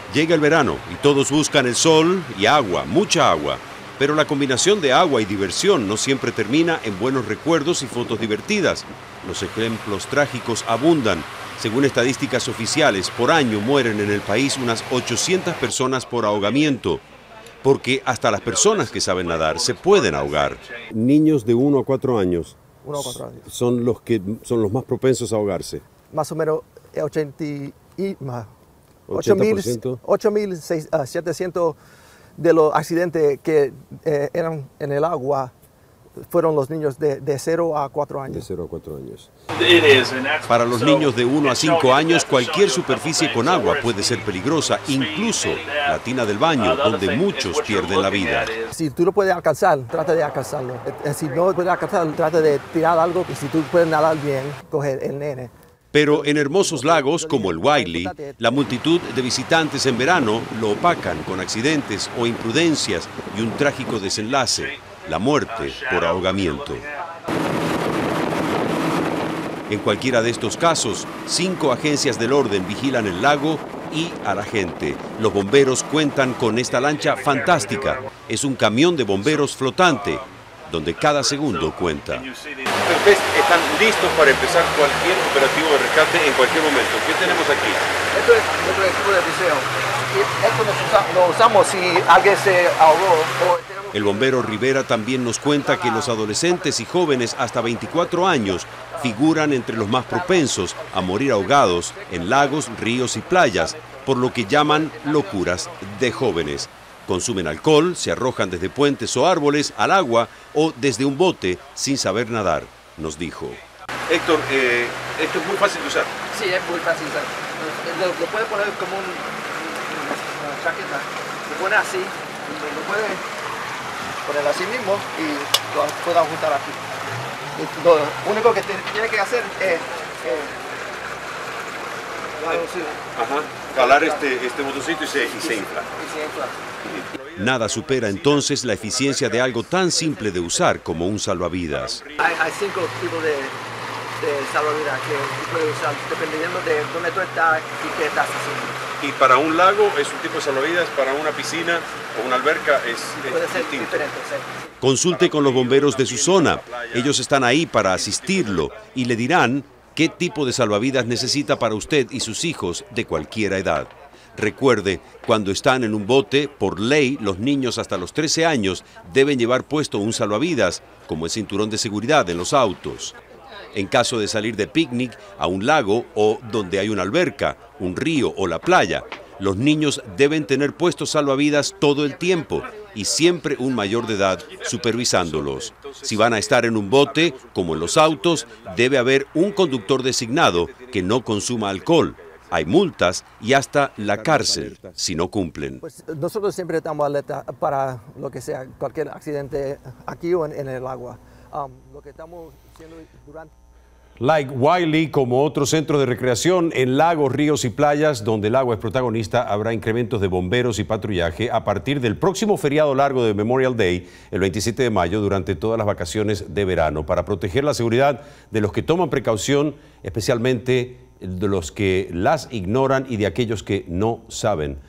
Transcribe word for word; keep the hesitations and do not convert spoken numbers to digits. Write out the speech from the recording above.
Llega el verano y todos buscan el sol y agua, mucha agua. Pero la combinación de agua y diversión no siempre termina en buenos recuerdos y fotos divertidas. Los ejemplos trágicos abundan. Según estadísticas oficiales, por año mueren en el país unas ochocientas personas por ahogamiento. Porque hasta las personas que saben nadar se pueden ahogar. Niños de uno a cuatro años, uno a cuatro años son los que son los más propensos a ahogarse. Más o menos ochenta y más. ochenta por ciento. ocho mil setecientos de los accidentes que eh, eran en el agua fueron los niños de, de cero a cuatro años. De cero a cuatro años. Para los niños de uno a cinco años, cualquier superficie con agua puede ser peligrosa, incluso la tina del baño, donde muchos pierden la vida. Si tú lo puedes alcanzar, trata de alcanzarlo. Si no puedes alcanzar, trata de tirar algo. Y si tú puedes nadar bien, coge el nene. Pero en hermosos lagos como el Wiley, la multitud de visitantes en verano lo opacan con accidentes o imprudencias y un trágico desenlace, la muerte por ahogamiento. En cualquiera de estos casos, cinco agencias del orden vigilan el lago y a la gente. Los bomberos cuentan con esta lancha fantástica. Es un camión de bomberos flotante, donde cada segundo cuenta. Ustedes están listos para empezar cualquier operativo de rescate en cualquier momento. ¿Qué tenemos aquí? Esto es nuestro equipo de buceo. Esto lo usamos, lo usamos si alguien se ahogó. El bombero Rivera también nos cuenta que los adolescentes y jóvenes hasta veinticuatro años figuran entre los más propensos a morir ahogados en lagos, ríos y playas, por lo que llaman locuras de jóvenes. Consumen alcohol, se arrojan desde puentes o árboles al agua o desde un bote sin saber nadar, nos dijo. Héctor, eh, esto es muy fácil de usar. Sí, es muy fácil de usar. Lo, lo puede poner como un, una chaqueta. Lo pone así, lo puede poner así mismo y lo puede ajustar aquí. Lo único que tiene que hacer es... Eh, Ajá, calar este, este botoncito y se, y se infla. Y se infla. Nada supera entonces la eficiencia de algo tan simple de usar como un salvavidas. Hay, hay cinco tipos de, de salvavidas que tú puedes usar dependiendo de dónde tú estás y qué estás haciendo. Y para un lago es un tipo de salvavidas, para una piscina o una alberca es, es Puede ser distinto. diferente, sí. Consulte con los bomberos de su zona. Ellos están ahí para asistirlo y le dirán qué tipo de salvavidas necesita para usted y sus hijos de cualquier edad. Recuerde, cuando están en un bote, por ley, los niños hasta los trece años deben llevar puesto un salvavidas, como el cinturón de seguridad en los autos. En caso de salir de picnic a un lago o donde hay una alberca, un río o la playa, los niños deben tener puestos salvavidas todo el tiempo y siempre un mayor de edad supervisándolos. Si van a estar en un bote, como en los autos, debe haber un conductor designado que no consuma alcohol. Hay multas y hasta la cárcel si no cumplen. Pues nosotros siempre estamos alerta para lo que sea, cualquier accidente aquí o en, en el agua. Um, lo que estamos haciendo durante... Like Wiley, como otros centros de recreación en lagos, ríos y playas donde el agua es protagonista, habrá incrementos de bomberos y patrullaje a partir del próximo feriado largo de Memorial Day, el veintisiete de mayo, durante todas las vacaciones de verano, para proteger la seguridad de los que toman precaución, especialmente de los que las ignoran y de aquellos que no saben.